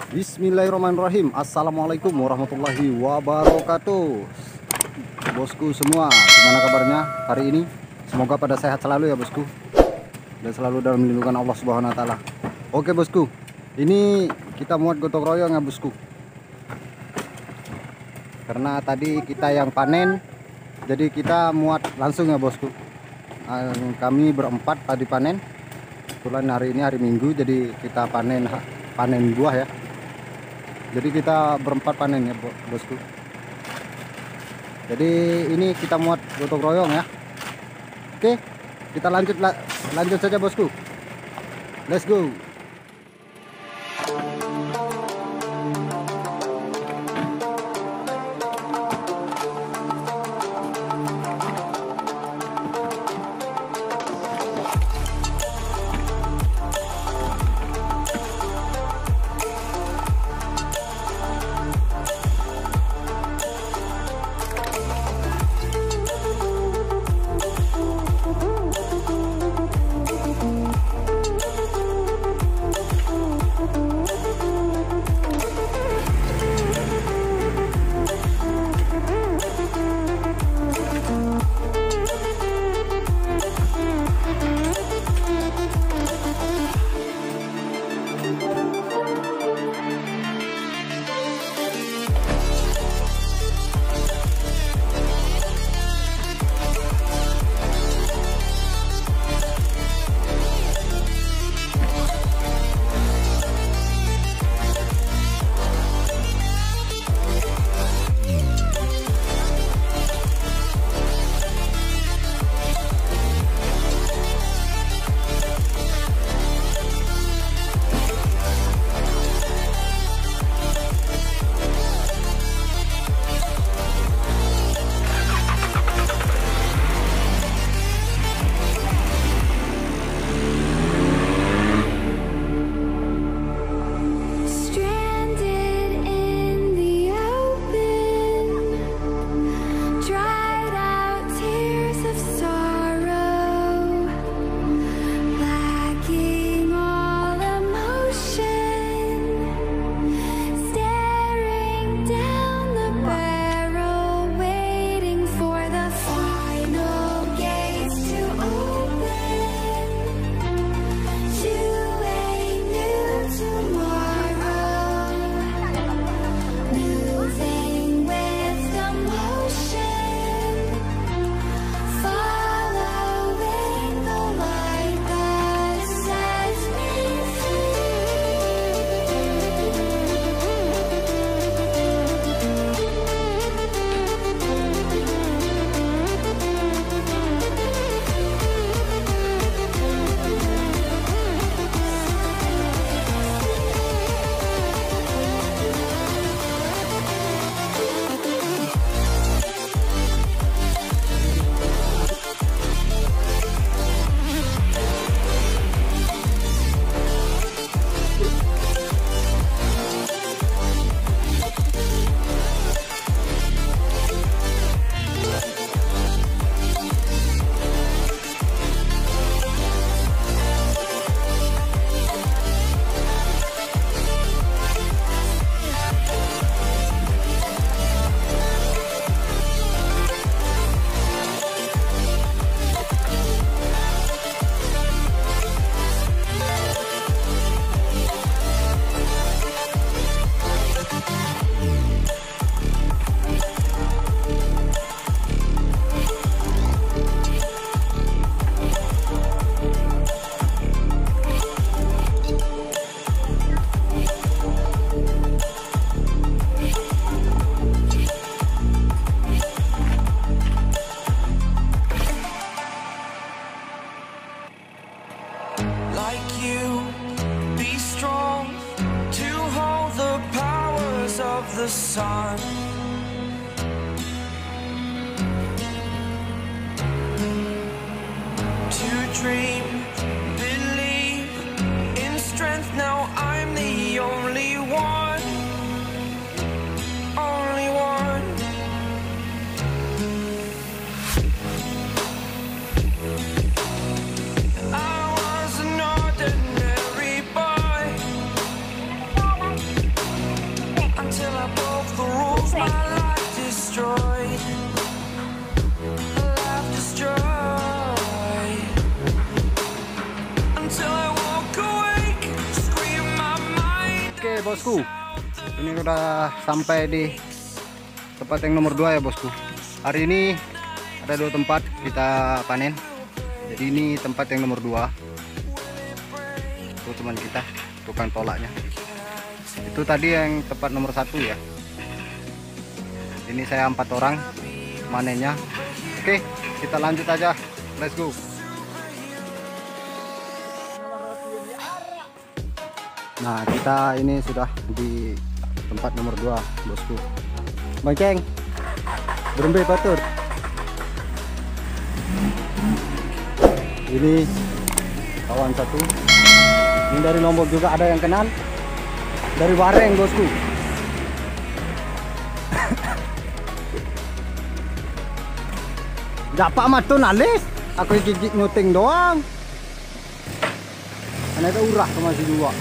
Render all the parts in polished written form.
Bismillahirrahmanirrahim. Assalamualaikum warahmatullahi wabarakatuh. Bosku semua, gimana kabarnya hari ini? Semoga pada sehat selalu ya bosku, dan selalu dalam lindungan Allah Subhanahu wa Ta'ala. Oke bosku, ini kita muat gotong royong ya bosku, karena tadi kita yang panen, jadi kita muat langsung ya bosku. Kami berempat tadi panen. Kebetulan hari ini hari Minggu, jadi kita panen buah ya. Jadi kita berempat panen ya bosku. Jadi ini kita muat gotong royong ya. Oke, kita lanjut saja bosku. Let's go. The sun, to dream, believe in strength. Now I'm the only one, only one. I was an ordinary boy, my life destroyed. Life destroyed. Until I walk awake, scream my mind. Oke bosku, ini udah sampai di tempat yang nomor 2 ya bosku. Hari ini ada 2 tempat kita panen. Jadi ini tempat yang nomor 2. Itu teman kita, tukang tolaknya. Itu tadi yang tempat nomor 1 ya. Ini saya 4 orang manennya. Oke, kita lanjut aja. Let's go. Nah, kita ini sudah di tempat nomor 2 bosku. Bang Ceng, berembe batur. Ini kawan satu. Ini dari Lombok juga ada yang kenal. Dari Wareng bosku. Dapat matun alis. Aku gigit nyuting doang. Karena itu urah ke masih 2.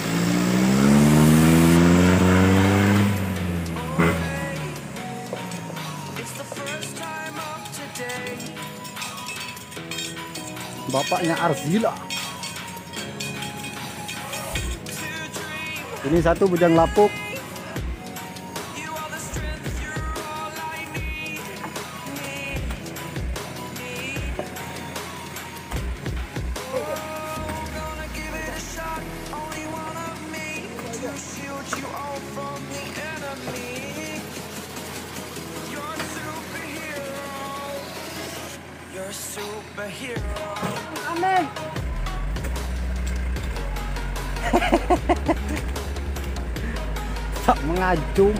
Bapaknya Arzila. Ini satu bujang lapuk. Superhero. Amin. Tak mengajum.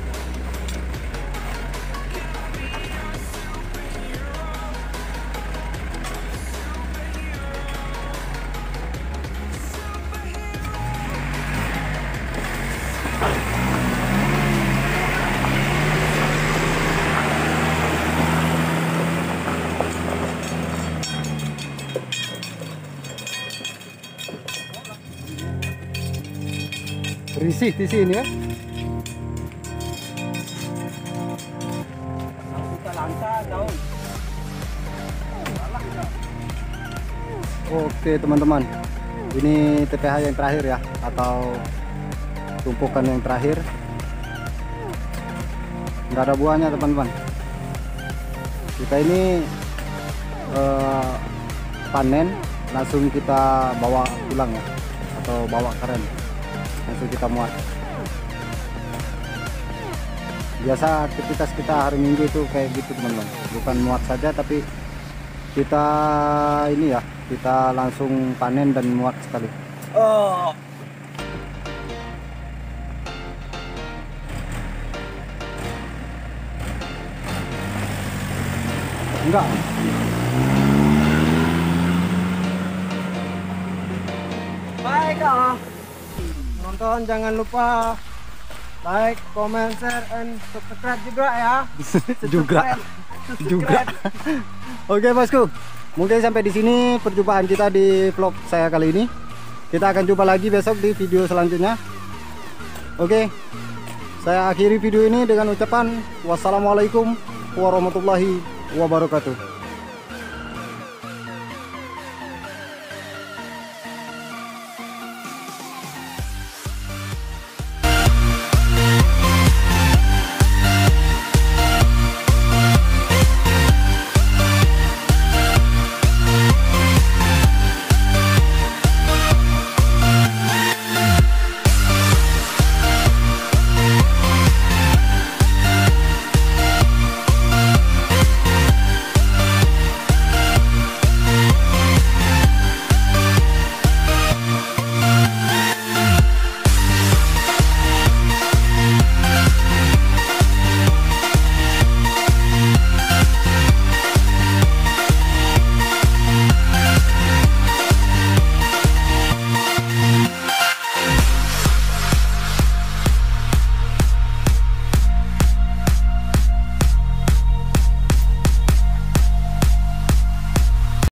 Risih di sini ya. Oke teman-teman, ini TPH yang terakhir ya, atau tumpukan yang terakhir. Nggak ada buahnya teman-teman. Kita ini panen langsung kita bawa pulang ya, atau bawa keren, langsung kita muat. Biasa aktivitas kita hari Minggu itu kayak gitu teman-teman, bukan muat saja tapi kita ini ya, kita langsung panen dan muat sekali. Enggak. Baik nonton, jangan lupa like, comment, share, and subscribe juga ya. juga. Oke bosku, mungkin sampai di sini perjumpaan kita di vlog saya kali ini. Kita akan jumpa lagi besok di video selanjutnya. Oke, saya akhiri video ini dengan ucapan wassalamualaikum warahmatullahi wabarakatuh.